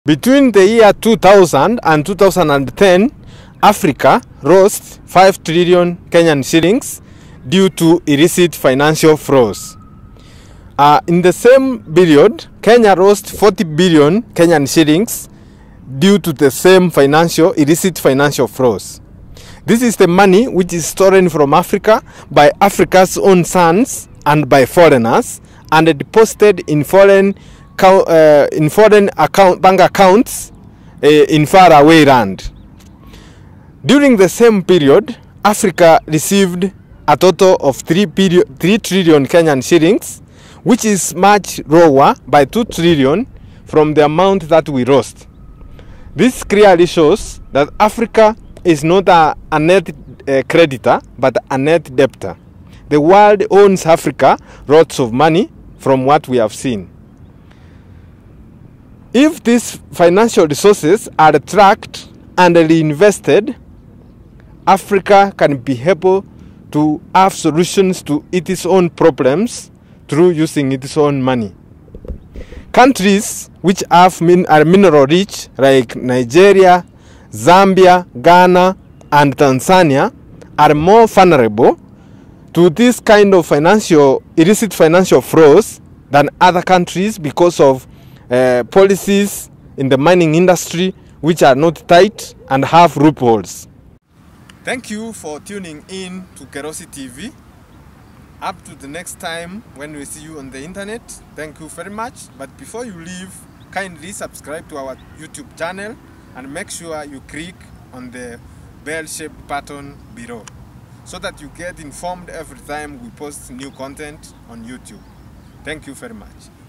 Between the year 2000 and 2010, Africa lost 5 trillion Kenyan shillings due to illicit financial flows. In the same period, Kenya lost 40 billion Kenyan shillings due to the same illicit financial flows. This is the money which is stolen from Africa by Africa's own sons and by foreigners and deposited in foreign bank accounts in faraway land. During the same period, Africa received a total of 3 trillion Kenyan shillings, which is much lower by 2 trillion from the amount that we lost. This clearly shows that Africa is not a net creditor, but a net debtor. The world owes Africa lots of money from what we have seen. If these financial resources are tracked and reinvested, Africa can be able to have solutions to its own problems through using its own money. Countries which are mineral rich like Nigeria, Zambia, Ghana, and Tanzania are more vulnerable to this kind of illicit financial flows than other countries because of policies in the mining industry which are not tight and have loopholes. Thank you for tuning in to Kerosi TV. Up to the next time when we see you on the internet. Thank you very much. But before you leave, kindly subscribe to our YouTube channel and make sure you click on the bell-shaped button below so that you get informed every time we post new content on YouTube. Thank you very much.